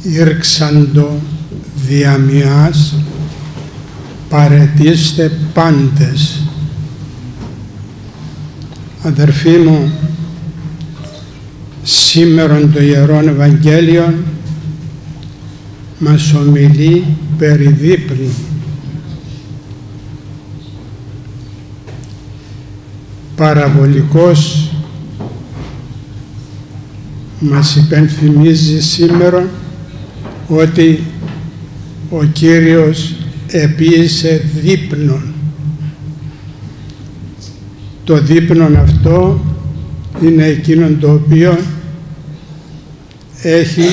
ήρξαντο διαμοιάς παρετήστε πάντες. Αδερφοί μου, σήμερον το Ιερόν Ευαγγέλιον μας ομιλεί περί δείπνου. Παραβολικός μας υπενθυμίζει σήμερα ότι ο Κύριος επίησε δείπνον. Το δείπνον αυτό είναι εκείνον το οποίο έχει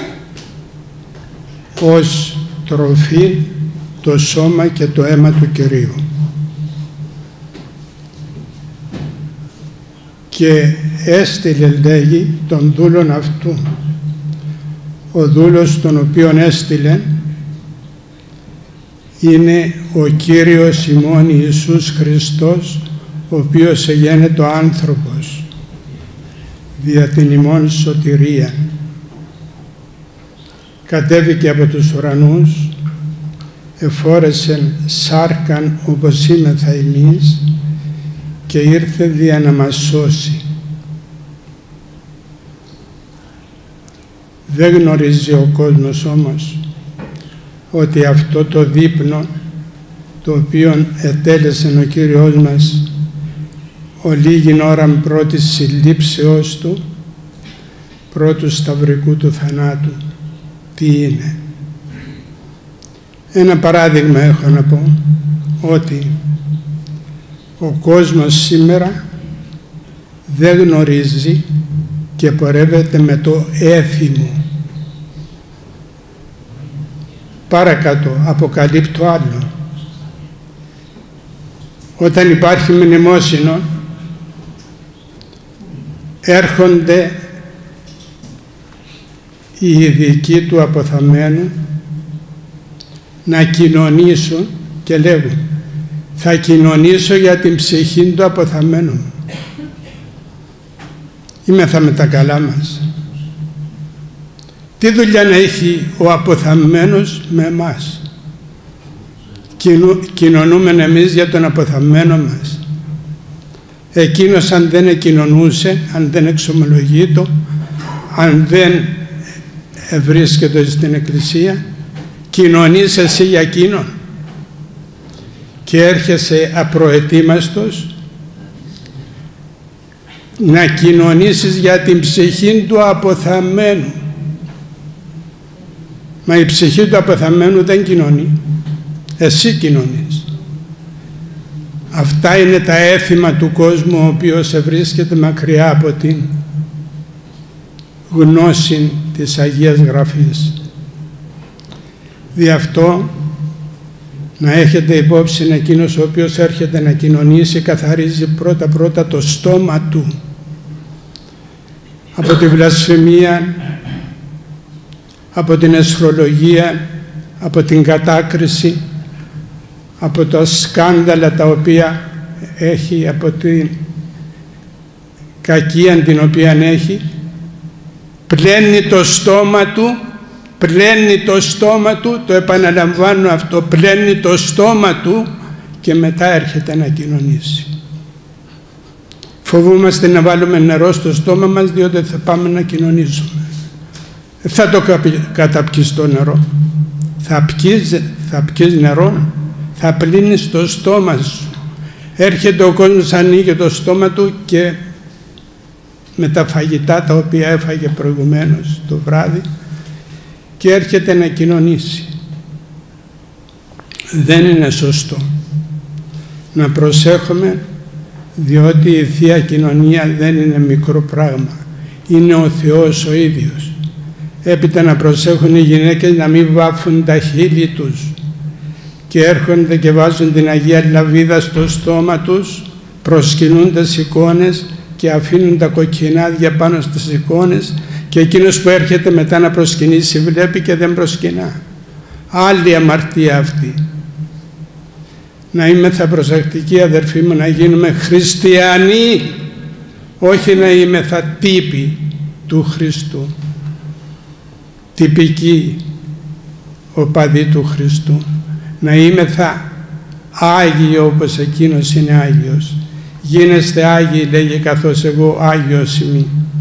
ως τροφή το σώμα και το αίμα του Κυρίου. Και έστειλε, λέγει, τον δούλον αυτού. Ο δούλος τον οποίον έστειλε είναι ο Κύριος ημών Ιησούς Χριστός, ο οποίος εγένετο άνθρωπος δια την ημών σωτηρία. Κατέβηκε από τους ουρανούς, εφόρεσεν σάρκαν όπως είμεθα εμείς και ήρθε δια να μας σώσει. Δεν γνωρίζει ο κόσμος όμως ότι αυτό το δείπνο το οποίο ετέλεσε ο Κύριος μας ολίγην ώραν πρώτης συλλήψεώς του, πρώτου σταυρικού του θανάτου, τι είναι. Ένα παράδειγμα έχω να πω, ότι ο κόσμος σήμερα δεν γνωρίζει και πορεύεται με το έθιμο. Παρακάτω αποκαλύπτω άλλο. Όταν υπάρχει μνημόσυνο, έρχονται οι ειδικοί του αποθαμένου να κοινωνήσουν και λέγουν: θα κοινωνήσω για την ψυχή του αποθαμένου μου. Είμεθα με τα καλά μας. Τι δουλειά να έχει ο αποθαμένος με εμάς? Κοινωνούμε εμείς για τον αποθαμένο μας. Εκείνος αν δεν κοινωνούσε, αν δεν εξομολογείτο, αν δεν βρίσκεται στην Εκκλησία, κοινωνείς εσύ για εκείνον και έρχεσαι απροετοίμαστος να κοινωνήσεις για την ψυχή του αποθαμένου. Μα η ψυχή του αποθαμένου δεν κοινωνεί. Εσύ κοινωνείς. Αυτά είναι τα έθιμα του κόσμου, ο οποίος βρίσκεται μακριά από την γνώση της Αγίας Γραφής. Δι' αυτό να έχετε υπόψη εκείνος ο οποίος έρχεται να κοινωνήσει, καθαρίζει πρώτα το στόμα του από τη βλασφημία, από την αισχρολογία, από την κατάκριση, από τα σκάνδαλα τα οποία έχει, από την κακία την οποία έχει. Πλένει το στόμα του, το επαναλαμβάνω αυτό, πλένει το στόμα του και μετά έρχεται να κοινωνήσει. Φοβούμαστε να βάλουμε νερό στο στόμα μας, διότι θα πάμε να κοινωνήσουμε. Θα το καταπιείς το νερό. Θα πιείς νερό, θα πλύνεις το στόμα σου. Έρχεται ο κόσμος, ανοίγει το στόμα του και με τα φαγητά τα οποία έφαγε προηγουμένως το βράδυ και έρχεται να κοινωνήσει. Δεν είναι σωστό. Να προσέχουμε, διότι η Θεία Κοινωνία δεν είναι μικρό πράγμα. Είναι ο Θεός ο ίδιος. Έπειτα να προσέχουν οι γυναίκες να μην βάφουν τα χείλη τους και έρχονται και βάζουν την Αγία Λαβίδα στο στόμα τους, προσκυνούν τις εικόνες και αφήνουν τα κοκκινάδια πάνω στις εικόνες και εκείνος που έρχεται μετά να προσκυνήσει βλέπει και δεν προσκυνά. Άλλη αμαρτία αυτή. Να είμεθα προσεκτικοί, αδερφοί μου, να γίνουμε χριστιανοί, όχι να είμεθα τύποι του Χριστού. τυπικοί οπαδοί του Χριστού, να είμεθα Άγιοι όπως εκείνος είναι Άγιος. Γίνεστε Άγιοι, λέγει, καθώς εγώ Άγιος είμαι.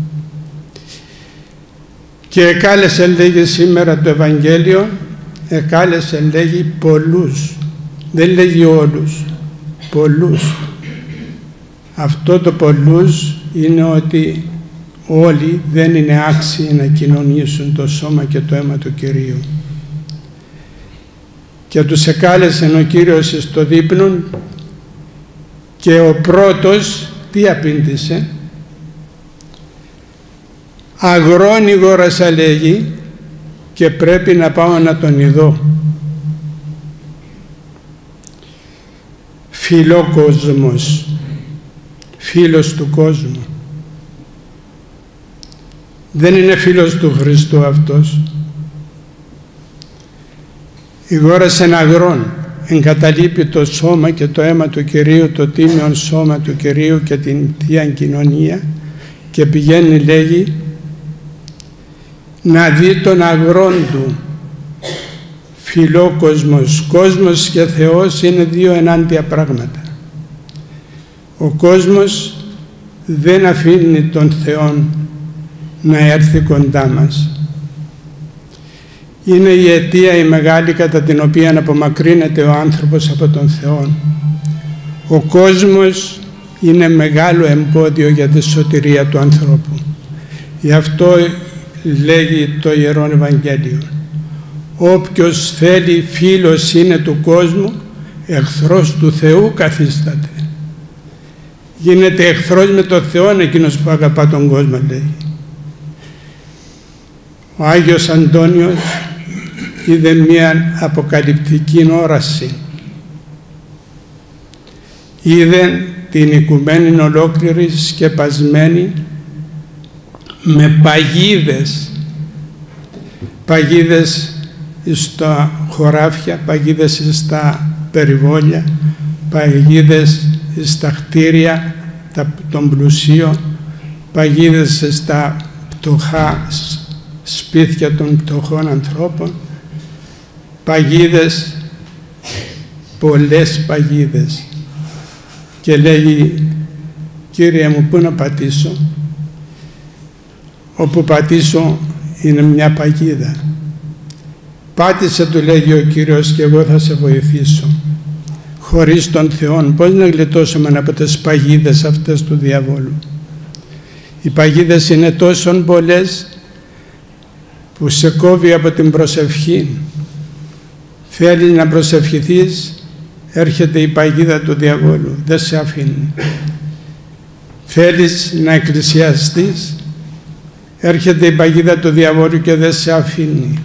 Και εκάλεσε, λέγει, σήμερα το Ευαγγέλιο, εκάλεσε, λέγει, πολλούς. Δεν λέγει όλους, πολλούς. Αυτό το πολλούς είναι ότι όλοι δεν είναι άξιοι να κοινωνήσουν το σώμα και το αίμα του Κυρίου. Και τους εκάλεσε ο Κύριος εις το δείπνον, και ο πρώτος τι απήντησε? Αγρόνιγορασα, λέγει, και πρέπει να πάω να τον ειδώ. Φιλόκοσμος, φίλος του κόσμου. Δεν είναι φίλος του Χριστού αυτός. Ηγόρασεν αγρόν, εγκαταλείπει το σώμα και το αίμα του Κυρίου, το τίμιον σώμα του Κυρίου και την Θεία Κοινωνία, και πηγαίνει, λέγει, να δει τον αγρόν του. Φιλόκοσμος, κόσμος και Θεός είναι δύο ενάντια πράγματα. Ο κόσμος δεν αφήνει τον Θεό να έρθει κοντά μας. Είναι η αιτία η μεγάλη κατά την οποία απομακρύνεται ο άνθρωπος από τον Θεό. Ο κόσμος είναι μεγάλο εμπόδιο για τη σωτηρία του ανθρώπου. Γι' αυτό λέγει το Ιερό Ευαγγέλιο: όποιος θέλει φίλος είναι του κόσμου, εχθρός του Θεού καθίσταται. Γίνεται εχθρός με τον Θεό εκείνος που αγαπά τον κόσμο, λέει. Ο Άγιος Αντώνιος είδε μια αποκαλυπτική όραση. Είδε την οικουμένη ολόκληρη σκεπασμένη με παγίδες. Παγίδες στα χωράφια, παγίδες στα περιβόλια, παγίδες στα κτίρια των πλουσίων, παγίδες στα πτωχά σπίτια των πτωχών ανθρώπων, παγίδες, πολλές παγίδες. Και λέγει: Κύριε μου, πού να πατήσω? Όπου πατήσω είναι μια παγίδα. Πάτησε, του λέγει ο Κύριος, και εγώ θα σε βοηθήσω. Χωρίς τον Θεό πώς να γλιτώσουμε από τις παγίδες αυτές του διαβόλου? Οι παγίδες είναι τόσο πολλές που σε κόβει από την προσευχή. Θέλει να προσευχηθείς, έρχεται η παγίδα του διαβόλου, δεν σε αφήνει. Θέλεις να εκκλησιαστείς, έρχεται η παγίδα του διαβόλου και δεν σε αφήνει.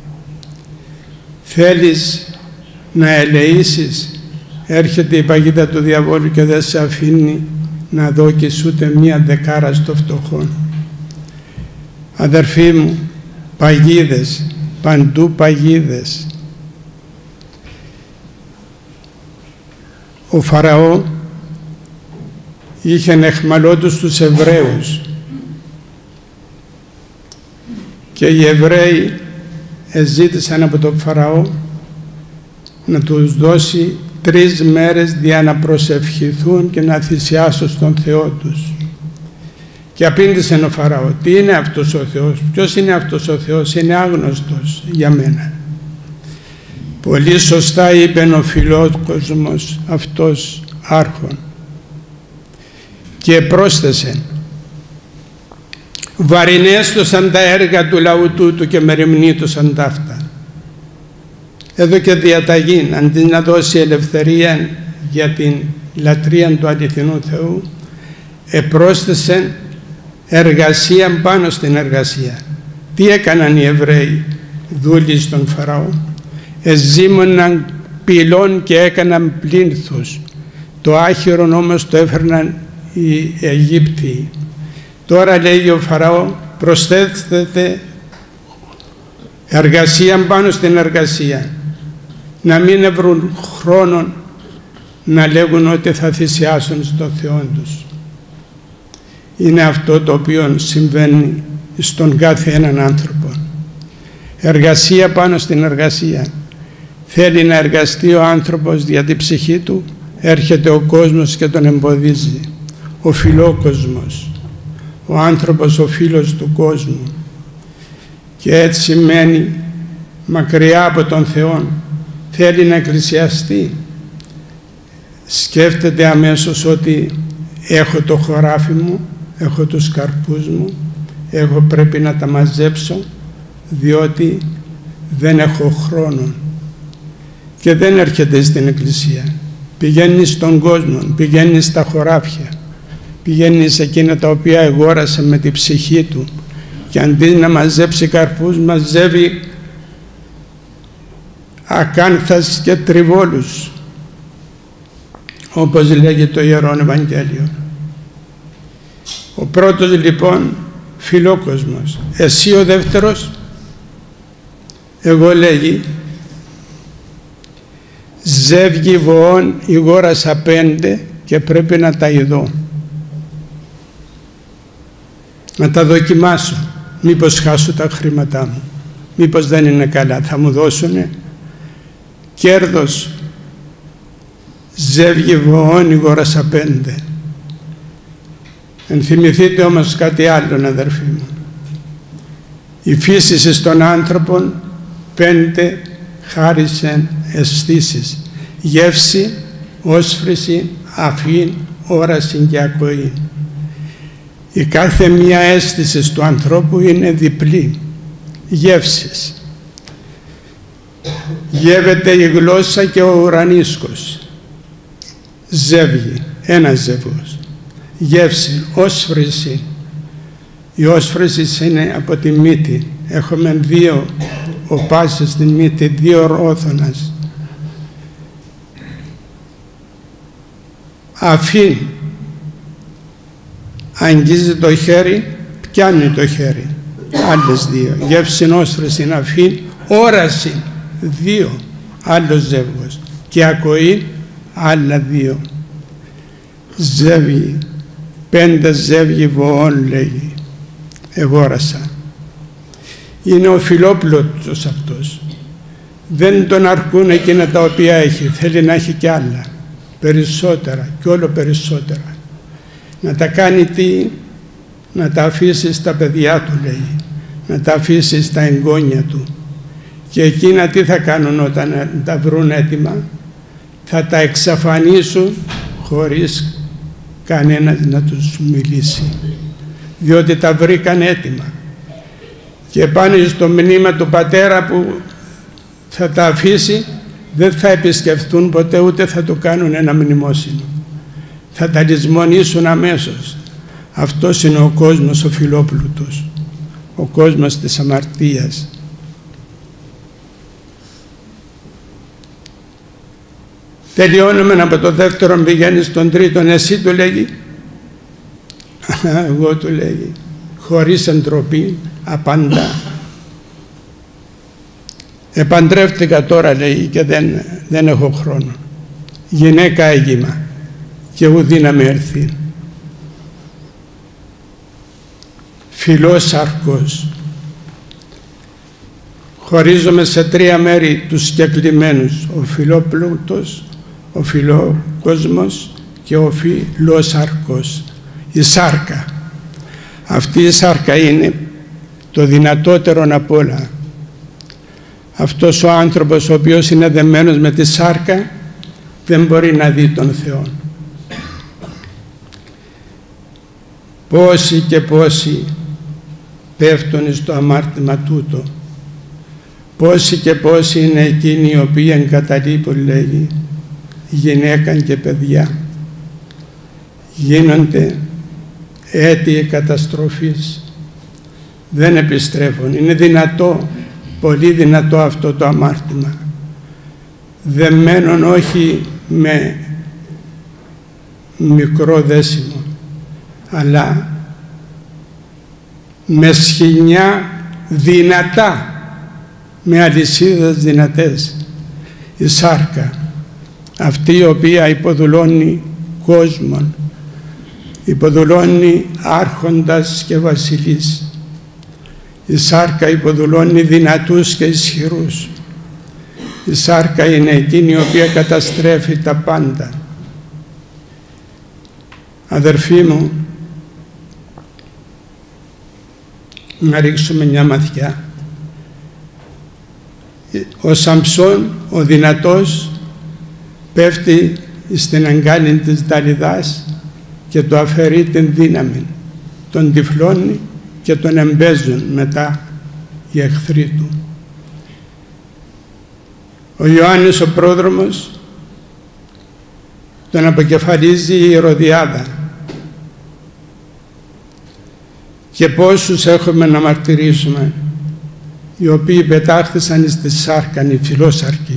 Θέλεις να ελεήσεις, έρχεται η παγίδα του διαβόλου και δεν σε αφήνει να δώκεις ούτε μία δεκάρα στο φτωχόν. Αδερφοί μου, παγίδες, παντού παγίδες. Ο Φαραώ είχε εχμαλώτους τους Εβραίους και οι Εβραίοι ζήτησαν από τον Φαραώ να τους δώσει 3 μέρες για να προσευχηθούν και να θυσιάσουν στον Θεό τους. Και απήντησε ο Φαραώ: τι είναι αυτός ο Θεός? Ποιος είναι αυτός ο Θεός? Είναι άγνωστος για μένα. Πολύ σωστά είπε ο φιλόκοσμος αυτός άρχον. Και πρόσθεσε: βαρινέστοσαν τα έργα του λαού τούτου και μεριμνήτωσαν ταύτα. Εδώ και διαταγή, αντί να δώσει ελευθερία για την λατρεία του αληθινού Θεού, επρόσθεσε εργασία πάνω στην εργασία. Τι έκαναν οι Εβραίοι δούλοι στον Φαραώ? Εζήμωναν πυλών και έκαναν πλήνθους. Το άχυρον όμως το έφερναν οι Αιγύπτιοι. Τώρα, λέει ο Φαραώ, προσθέτεται εργασία πάνω στην εργασία. Να μην βρουν χρόνο να λέγουν ότι θα θυσιάσουν στον Θεό τους. Είναι αυτό το οποίο συμβαίνει στον κάθε έναν άνθρωπο. Εργασία πάνω στην εργασία. Θέλει να εργαστεί ο άνθρωπος για την ψυχή του, έρχεται ο κόσμος και τον εμποδίζει. Ο φιλόκοσμος, ο άνθρωπος ο φίλος του κόσμου. Και έτσι μένει μακριά από τον Θεό. Θέλει να εκκλησιαστεί. Σκέφτεται αμέσως ότι έχω το χωράφι μου, έχω τους καρπούς μου, πρέπει να τα μαζέψω, διότι δεν έχω χρόνο. Και δεν έρχεται στην εκκλησία. Πηγαίνει στον κόσμο, πηγαίνει στα χωράφια, πηγαίνει σε εκείνα τα οποία εγόρασε με την ψυχή του, και αντί να μαζέψει καρπούς, μαζεύει ακάνθας και τριβόλους, όπως λέγει το Ιερόν Ευαγγέλιο. Ο πρώτος λοιπόν φιλόκοσμος. Εσύ ο δεύτερος, εγώ λέγει, ζεύγει βοών ηγόρασα 5 και πρέπει να τα ειδώ. Να τα δοκιμάσω. Μήπως χάσω τα χρήματά μου. Μήπως δεν είναι καλά. Θα μου δώσουνε κέρδος. Ζεύγει βοών ηγόρασα 5. Ενθυμηθείτε όμως κάτι άλλο, αδερφοί μου. Η φύση στον άνθρωπον 5 χάρισε αισθήσεις. Γεύση, όσφρηση, αφήν, όραση και ακοή. Η κάθε μία αίσθηση του ανθρώπου είναι διπλή. Γεύσεις. Γεύεται η γλώσσα και ο ουρανίσκος. Ζεύγει, ένα ζεύγος. Γεύση, όσφρηση. Η όσφρηση είναι από τη μύτη. Έχουμε 2 οπάσεις στην μύτη, 2 ρόθωνας. Αφήν, αγγίζει το χέρι, πιάνει το χέρι. Άλλες 2. Γεύση, όσφρηση, αφήν, όραση, 2. Άλλος ζεύγος. Και ακοή, άλλα 2. Ζεύγει. 5 ζεύγει βοών, λέγει. Εγόρασα. Είναι ο φιλόπλωτος αυτός. Δεν τον αρκούν εκείνα τα οποία έχει. Θέλει να έχει κι άλλα. Περισσότερα και όλο περισσότερα. Να τα κάνει τι? Να τα αφήσει στα παιδιά του, λέει. Να τα αφήσει στα εγγόνια του. Και εκείνα τι θα κάνουν όταν τα βρουν έτοιμα? Θα τα εξαφανίσουν χωρίς κανένας να τους μιλήσει. Διότι τα βρήκαν έτοιμα. Και πάνε στο μνήμα του πατέρα που θα τα αφήσει, δεν θα επισκεφθούν ποτέ, ούτε θα του κάνουν ένα μνημόσυνο. Θα τα λησμονήσουν αμέσως. Αυτός είναι ο κόσμος ο φιλόπλουτος, ο κόσμος της αμαρτίας. Τελειώνουμε από το δεύτερο, πηγαίνει στον τρίτον. Εσύ, του λέγει. Εγώ, του λέγει, χωρίς εντροπή, απαντά. Επαντρεύτηκα τώρα, λέει, και δεν έχω χρόνο. Γυναίκα έγιμα και ουδή να με έρθει. Φιλός αρκός. Χωρίζομαι σε 3 μέρη τους συγκεκριμένους. Ο φιλόπλουτος, ο φιλόκοσμος και ο φιλός αρκός. Η σάρκα. Αυτή η σάρκα είναι το δυνατότερο απ' όλα. Αυτός ο άνθρωπος ο οποίος είναι δεμένος με τη σάρκα δεν μπορεί να δει τον Θεό. Πόσοι και πόσοι πέφτουν στο αμάρτημα τούτο. Πόσοι και πόσοι είναι εκείνοι οι οποίοι εγκαταλείπουν, λέγει, γυναίκα και παιδιά. Γίνονται αίτιοι καταστροφής. Δεν επιστρέφουν. Είναι δυνατό, πολύ δυνατό αυτό το αμάρτημα. Δεμένον όχι με μικρό δέσιμο, αλλά με σχοινιά δυνατά, με αλυσίδες δυνατές. Η σάρκα, αυτή η οποία υποδουλώνει κόσμον, υποδουλώνει άρχοντας και βασιλείς, Η σάρκα υποδουλώνει δυνατούς και ισχυρούς. Η σάρκα είναι εκείνη η οποία καταστρέφει τα πάντα. Αδερφοί μου, να ρίξουμε μια ματιά. Ο Σαμψόν, ο δυνατός, πέφτει στην αγκάλη της Δαλιδάς και του αφαιρεί την δύναμη. Τον τυφλώνει και τον εμπέζουν μετά οι εχθροί του. Ο Ιωάννης ο πρόδρομος τον αποκεφαλίζει η Ηρωδιάδα. Και πόσους έχουμε να μαρτυρήσουμε, οι οποίοι πετάχθησαν στη σάρκα, οι φιλόσαρκοι.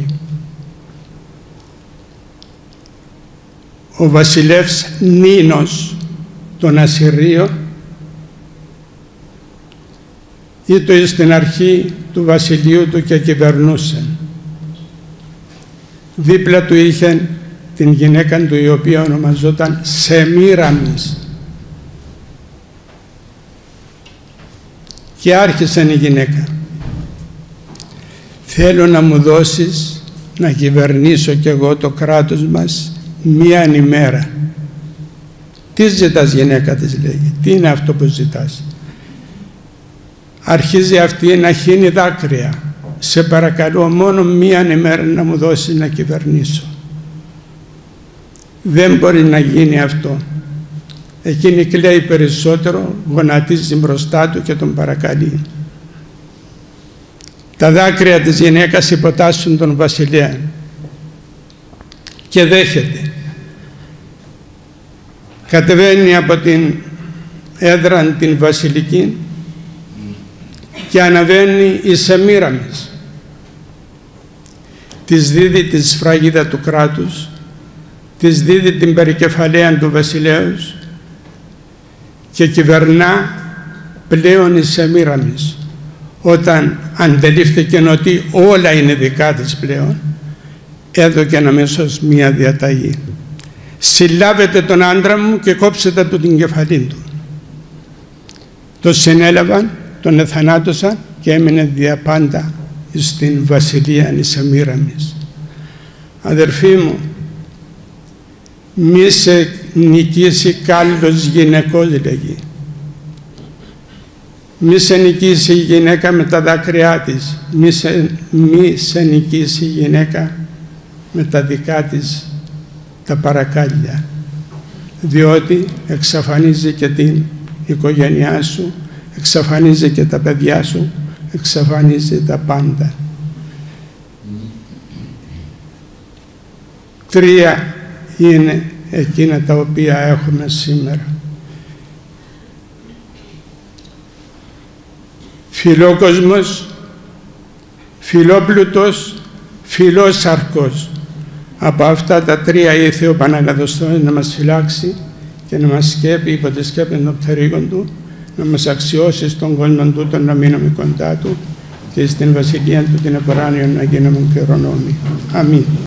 Ο βασιλεύς Νίνος των Ασσυρίων ήτο στην αρχή του βασιλείου του και κυβερνούσε. Δίπλα του είχε την γυναίκα του, η οποία ονομαζόταν Σεμίραμις. Και άρχισε η γυναίκα. Θέλω να μου δώσεις να κυβερνήσω κι εγώ το κράτος μας μία ημέρα. Τι ζητάς, γυναίκα, της λέγει. Τι είναι αυτό που ζητάς? Αρχίζει αυτή να χύνει δάκρυα. Σε παρακαλώ, μόνο μία ημέρα να μου δώσεις να κυβερνήσω. Δεν μπορεί να γίνει αυτό. Εκείνη κλαίει περισσότερο, γονατίζει μπροστά του και τον παρακαλεί. Τα δάκρυα της γυναίκας υποτάσσουν τον βασιλέα και δέχεται. Κατεβαίνει από την έδρα την βασιλική και αναβαίνει η Σεμίραμις. Της δίδει τη σφραγίδα του κράτους, της δίδει την περικεφαλαία του βασιλέως και κυβερνά πλέον η Σεμίραμις. Όταν αντελήφθηκε ότι όλα είναι δικά της πλέον, έδωκε αμέσως μία διαταγή. Συλλάβετε τον άντρα μου και κόψετε του την κεφαλή του. Το συνέλαβαν, τον εθανάτωσαν και έμεινε διαπάντα στην βασιλεία η Σεμίραμις. Αδερφοί μου, μη σε νικήσει κάλλος γυναικός, λέγει. Μη σε νικήσει η γυναίκα με τα δάκρυά της. Μη σε νικήσει η γυναίκα με τα δικά της τα παρακάλια. Διότι εξαφανίζει και την οικογένειά σου, εξαφανίζει και τα παιδιά σου, εξαφανίζει τα πάντα. Τρία είναι εκείνα τα οποία έχουμε σήμερα. Φιλόκοσμος, φιλόπλουτος, φιλόσαρκος. Από αυτά τα τρία ήρθε ο Παναγαθοστός να μας φυλάξει και να μας σκέπει υπό τη σκέπη των πτερίγων του, να μας αξιώσει στον κόσμο τούτο να μείνουμε κοντά του και στην βασιλεία του την εποράνιο να γίνουμε κληρονόμοι. Αμήν.